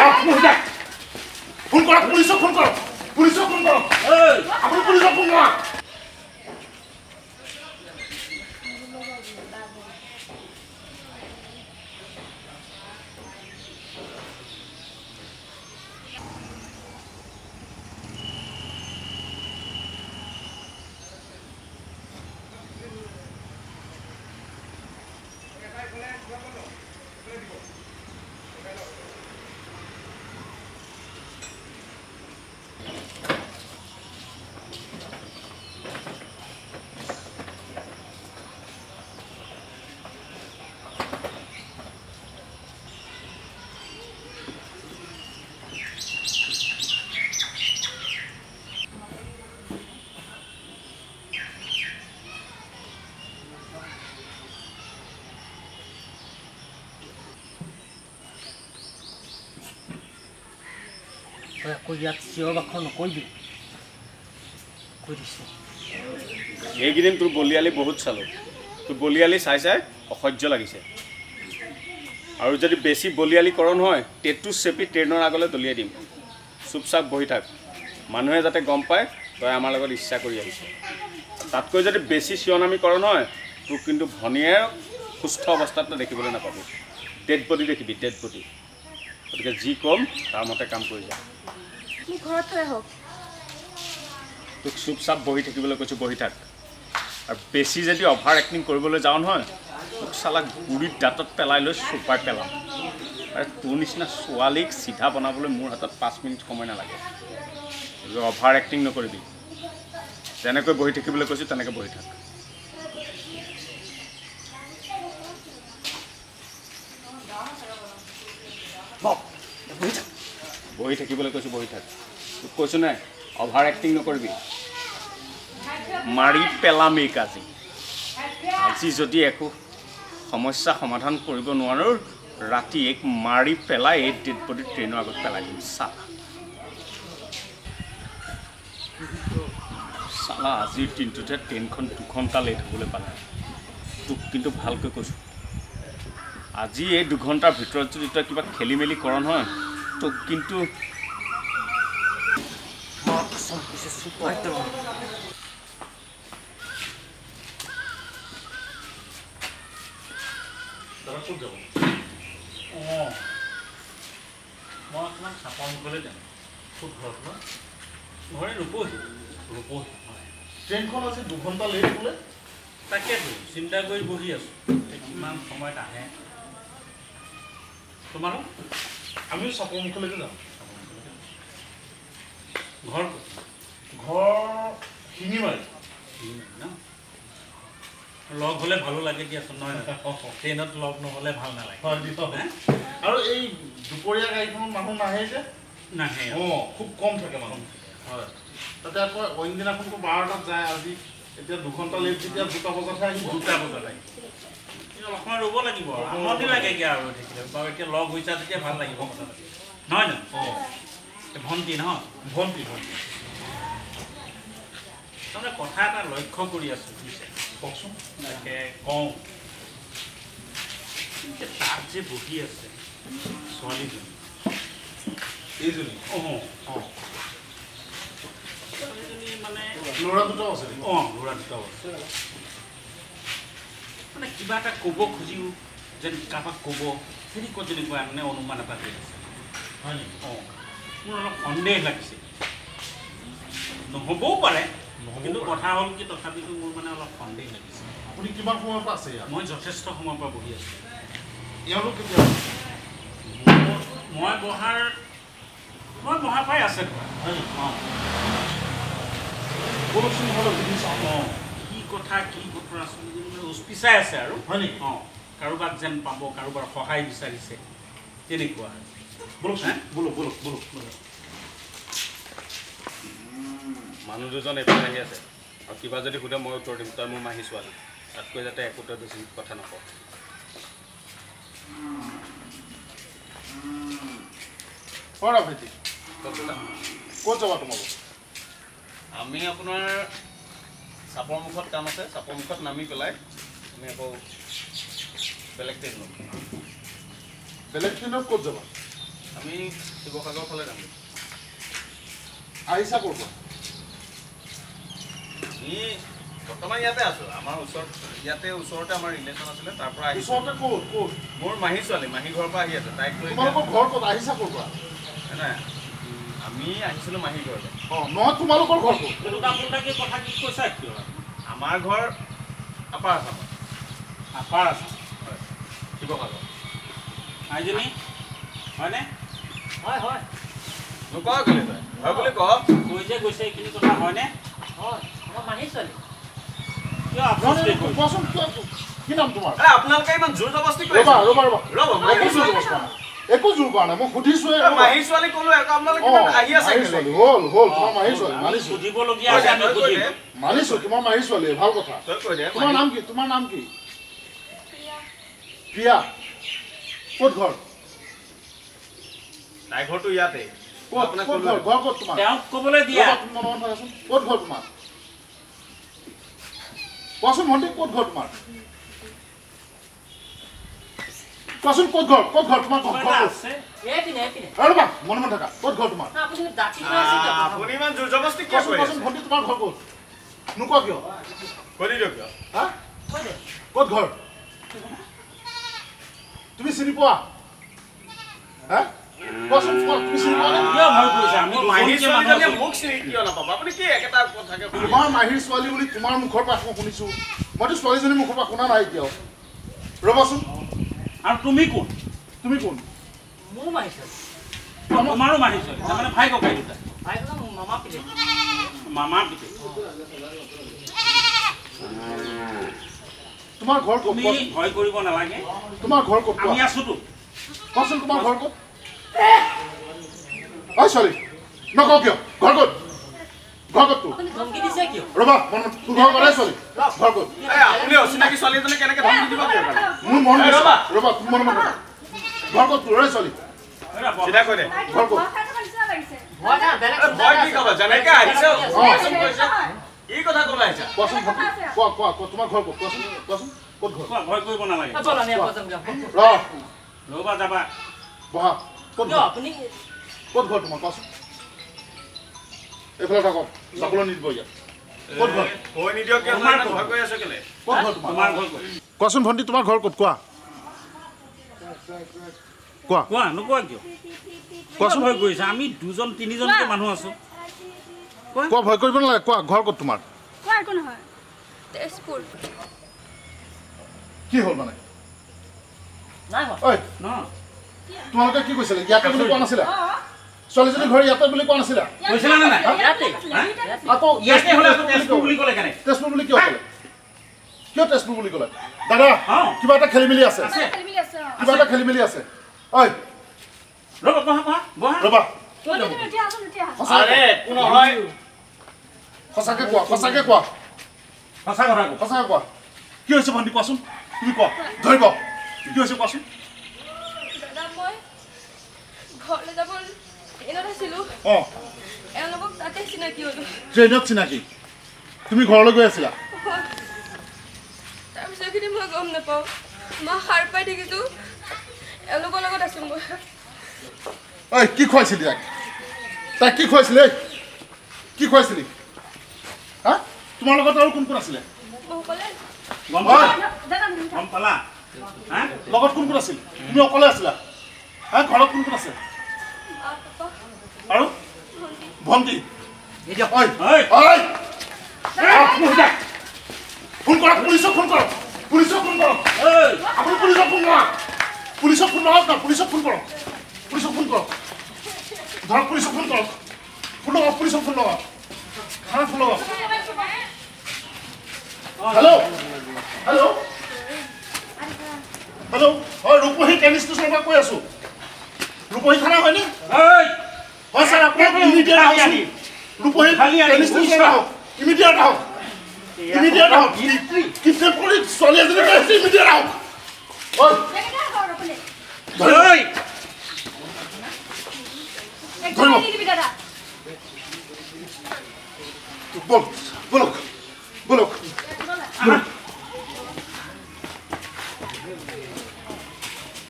Phone কৰক পুলিচক phone কৰক আপুনি পুলিচক ফোন কৰক ইয়াত চিঞৰ বাখৰ নকৰিবি কৈ দিছোঁ এইকেইদিন তোৰ বলিয়ালি বহুত চালোঁ তোৰ বলিয়ালি চাই চাই অসহ্য লাগিছে আৰু যদি বেছি বলিয়ালি কৰ নহয় টেটু চেপি ট্ৰেইনৰ আগলৈ দলিয়াই দিম চুপচাপ বহি থাক মানুহে যাতে গম পায় তই আমাৰ লগত ইচ্ছা কৰি আহিছ তাতকৈ যদি বেছি চিঞনামি কৰ নহয় তোক কিন্তু ভনীয়ে সুস্থ অৱস্থাত দেখিবলৈ নাপাবি ডেড বডি দেখিবি ডেড বডি গতিকে যি কম তাৰ মতে কাম কৰি যা ঘৰত থৈ হওক তোক চুপচাপ বহি থাকিবলৈ কৈছোঁ বহি থাক আৰু বেছি যদি অভাৰ এক্টিং কৰিবলৈ যাওঁ নহয় তোক চালা গুৰিত দাঁতত পেলাই লৈ চুপাই পেলাম আৰু তোৰ নিচিনা ছোৱালীক চিধা বনাবলৈ মোৰ হাতত 5 মিনিট সময় নালাগে অভাৰ এক্টিং নকৰিবি যেনেকৈ বহি থাকিবলৈ কৈছোঁ তেনেকৈ বহি থাক বহি থাকিবলৈ কৈছোঁ বহি থাক তোক কৈছোঁ নাই অভাৰ এক্টিং নকৰিবি মাৰি পেলাম এই কাজি আজি যদি একো সমস্যা সমাধান কৰিব নোৱাৰোঁ ৰাতি এক মাৰি পেলাই এই ডেড বডি ট্ৰেইনৰ আগত পেলাই দিম চালা আজিৰ দিনটোতে ট্ৰেইনখন 2 ঘণ্টা লেট হ'বলৈ পালে তোক কিন্তু ভালকৈ কৈছোঁ আজি এই 2 ঘণ্টাৰ ভিতৰত যদি তই কিবা খেলি মেলি কৰ নহয় তোক কিন্তু মই অকণমান চাপৰ মুখলৈ যাম খুব ঘৰত ঘৰে ৰূপহী ট্ৰেইনখন আজি 2 ঘণ্টা লেট বোলে তাকেতো চিন্তা কৰি বহি আছোঁ কিমান সময়ত আহে তোমালোক আমিও চাপৰ মুখলৈকে যাম ঘৰ শিঙিমাৰি ন লগ হ'লে ভালো লাগে দিয়াচোন নহয় ট্ৰেইনত লগ নহ'লে ভাল নালাগে আৰু এই দুপৰীয়া গাড়ীখনত মানুহ নাহে যে নাহে খুব কম থাকে মানুহ হয় তাতে আকৌ অইন দিনাখনতো 12টাত যায় আজি এতিয়া 2 ঘণ্টা লেট যেতিয়া 2টা বজাতহে আহিব 2টা বজাত আহিব অকণমান ৰ'ব লাগিব আমনি লাগেগৈ আৰু দেখিলে বাৰু এতিয়া লগ হৈছা তেতিয়া ভাল লাগিব কথা পাতি নহয় জানো ভণ্টি নহয় ভণ্টি তাৰমানে কথা এটা লক্ষ্য কৰি আছোঁ বুজিছে কওকচোন তাকে কওঁ তাত যে বহি আছে ছোৱালীজনী এইজনী ছোৱালীজনী মানে ল'ৰা দুটাও আছে ল'ৰা দুটাও আছে মানে কিবা এটা ক'ব খুজিও যেন কাৰোবাক ক'ব তেনেকুৱা তেনেকুৱা মানে অনুমান এটা কৰি আছে হয় নেকি মোৰ অলপ সন্দেহ লাগিছে নহ'বও পাৰে কিন্তু কথা হ'ল কি তথাপিতো মোৰ মানে অলপ সন্দেহ লাগিছে আপুনি কিমান সময়ৰ পৰা আছে ইয়াত মই যথেষ্ট সময়ৰ পৰা বহি আছোঁ এওঁলোক কেতিয়া মই বহাৰ পৰাই আছে বলকচোন নহ'লে বুজি চাওঁ কি কথা কি বতৰা ছোৱালীজনী উচপিচাই আছে আৰু হয় নেকি কাৰোবাক যেন পাব কাৰোবাৰ সহায় বিচাৰিছে তেনেকুৱা বলকচোন বলক মানুহ দুজন এইফালে আহি আছে আৰু কিবা যদি সোধে মই উত্তৰ দিম তই মোৰ মাহী ছোৱালী তাতকৈ যাতে একোটা বেছি কথা নকওঁ ভাইটি ক'ত যাবা তোমালোক আমি আপোনাৰ চাপৰ মুখত কাম আছে চাপৰ মুখত নামি পেলাই আমি আকৌ বেলেগ ট্ৰেইন ল'ম বেলেগ ট্ৰেইনত ক'ত যাবা আমি শিৱসাগৰ ফালে যাম আহিছা ক'ৰ পৰা আমি বৰ্তমান ইয়াতে আছোঁ আমাৰ ওচৰতে আমাৰ ৰিলেশ্যন আছিলে তাৰ পৰা আহিছোঁ ওচৰতে ক'ত মোৰ মাহী ছোৱালী মাহী ঘৰৰ পৰা আহি আছে তাইক লৈ তোমালোকৰ ঘৰ ক'ত আহিছা ক'ৰ পৰা নাই আমি আহিছিলোঁ মাহী ঘৰলৈ নহয় তোমালোকৰ ঘৰ ক'ত কথা কি কৈছা কিয় আমাৰ ঘৰ আপাৰ আছামত আপাৰ আছাম হয় শিৱসাগৰ আইজনী হয়নে হয় হয় নকওঁ কেলে তই হয় বুলি কওঁ কৈ যে গৈছে এইখিনি কথা হয়নে হয় আমাৰ মাহী ছোৱালী কিয় আপোচ কৰিছে কোৱাচোন কি নাম তোমাৰ আপোনালোকে ইমান জোৰ জবস্তি কৰি ৰ'বা ৰ'ব একো জোৰ কৰা নাই মই সুধিছোৱে মাহী ছোৱালী ক'লো আপোনালোকে আহি আছে হ'ল তোমাৰ মাহী ছোৱালী মানিছো সুধিবলগীয়া আছে আমি সুধিম মানিছো তোমাৰ মাহী ছোৱালী ভাল কথা তই কৈ দে তোমাৰ নাম কি প্ৰিয়া ক'ত ঘৰ তাই ঘৰটো ইয়াতে ঘৰ ক'ত তোমাৰ তেওঁক ক'বলৈ দিয়া ক'ত ঘৰ তোমাৰ কোৱাচোন ভণ্টি ক'ত ঘৰ তোমাৰ কোৱাচোন ক'ত ঘৰ তোমাৰ ঘৰ আছে ৰ'বা মনে মনে থাকা ক'ত ঘৰ তোমাৰ আপুনি ইমান জোৰ জবস্তি কিয় কৰি আছে ভণ্টি তোমাৰ ঘৰ ক'ত নোকোৱা কিয় কৰি দিয়ক কিয় হা ক'ত ঘৰ তুমি চিনি পোৱা হা কোৱাচোন তুমি চিনি পোৱা কিয় ভয় কৰিছে আমি মাহী দুজনকে মানুহ ছোৱালীজনীয়ে আছো। মোক চিনি কিয় নাপাব আপুনি কি একেটা কথাকে তোমাৰ মাহীৰ ছোৱালী বুলি তোমাৰ মুখৰ পৰা মই শুনিছো মইতো ছোৱালীজনীৰ মুখৰ পৰা শুনা নাই এতিয়াও ৰ'বাচোন আৰু তুমি কোন তুমি কোন মোৰ মাহী ছোৱালী তোমাৰো মাহী ছোৱালী তাৰমানে ভাই ককাই দুটা ভাই কথা মামা পিলে মামা পিতে তোমাৰ ঘৰ ক'ত তুমি ভয় কৰিব নালাগে তোমাৰ ঘৰ ক'ত আমি আছোতো কোৱাচোন তোমাৰ ঘৰ ক'ত ঐ ছোৱালী নকওঁ কিয় ঘৰ ক'ত তোৰ ধমকি দিছে কিয় ৰ'বা তোৰ ঘৰ ক'ত ছোৱালী ঘৰ ক'ত আপুনি অচিনাকি ছোৱালী এজনী কেনেকে ধমকি দিব কিয় মোৰ মন ৰ'বা তোৰ মনে মনে ঘৰ ক'ত তোৰ ছোৱালী চিধা কৈ দে ঘৰ ক'ত ভয় না বেলেগ ভয় কি ক'বা যেনেকে আহিছে কি কথা ক'ব আহিছা কোৱাচোন কোৱা তোমাৰ ঘৰ ক'ত কোৱাচোন ক'ত ঘৰ ভয় কৰিব নালাগে চল আমি আকৌ যাম ৰ'বা যাবা বহা ক'ত কিয় ঘৰ আপুনি ক'ত ঘৰ তোমাৰ কোৱাচোন এইফালে থাকক যাবলৈ নিদিব ইয়াত ক'ত ঘৰ কৈ নিদিয়ক কিয় তোমাৰ ভয় কৰি আছো কেলে ক'ত ঘৰ তোমাৰ ঘৰ ক'ত কোৱাচোন ভণ্টি তোমাৰ ঘৰ ক'ত কোৱা কোৱা নোকোৱা কিয় কোৱাচোন ভয় কৰিছা আমি দুজন তিনিজনকে মানুহ আছো কোৱা ভয় কৰিব নালাগে কোৱা ঘৰ ক'ত তোমাৰ কোৱা একো নহয় তেজপুৰ কি হ'ল মানে নাই ঐ ন তোমালোকে কি কৈছিলে ইয়াতে বুলি কোৱা নাছিলা ছোৱালীজনী ঘৰ ইয়াতে বুলি কোৱা নাছিলা কৈছিলা নে নাই ইয়াতে আকৌ ইয়াতে হ'লে আকৌ তেজপুৰ বুলি ক'লে কেনে তেজপুৰ বুলি কিয় ক'লে কিয় তেজপুৰ বুলি ক'লে দাদা অঁ। কিবা এটা খেলি মেলি আছে খেলিমেলি আছে কিবা এটা খেলি মেলি আছে ঐ ৰ'বা বহা ৰ'বা উঠি আহোঁ আৰে একো নহয় সঁচাকে কোৱা সঁচা কথা কওঁ সঁচাকে কোৱা কি হৈছে ভণ্টি কোৱাচোন তুমি কোৱা ধৰিব কি হৈছে কোৱাচোন দাদা মই ঘৰলৈ যাব ট্ৰেইনত আছিলোঁ অঁ এওঁলোকক তাতে চিনাকি হ'লোঁ ট্ৰেইনত চিনাকি তুমি ঘৰলৈ গৈ আছিলা তাৰপিছত এইখিনি মই গম নাপাওঁ মই সাৰ পাই দেখিছোঁ এওঁলোকৰ লগত আছোঁ মই ঐ কি খুৱাইছিলি তাইক কি খুৱাইছিলি কি খুৱাইছিলি হা তোমাৰ লগত আৰু কোন কোন আছিলে মই ক'লে গম ঐ পালা হা লগত কোন কোন আছিল তুমি অকলে আছিলা হা ঘৰত কোন কোন আছে পাপা আৰু ভণ্টি ঐ ঐ ঐ ফোন কৰক পুলিচক ফোন কৰক ঐ আপুনি পুলিচক ফোন কৰক পুলিচক ফোন কৰক না পুলিচক ফোন কৰক ধৰক পুলিচক ফোন কৰক পুলিচক ফোন লগাওক থানাত ফোন লগাওক হেল্ল' হয় ৰূপহী ট্ৰেইন ষ্টেচনৰ পৰা কৈ আছোঁ ৰূপহী থানা হয়নে ঐ হয় ছাৰ আপোনাক ইমিডিয়েট আহক ৰূপহী ট্ৰেইন ষ্টেচন আহক ইমিডিয়েট আহক কিডনেপ কৰি ছোৱালী এজনী পাইছে ইমিডিয়েট আহক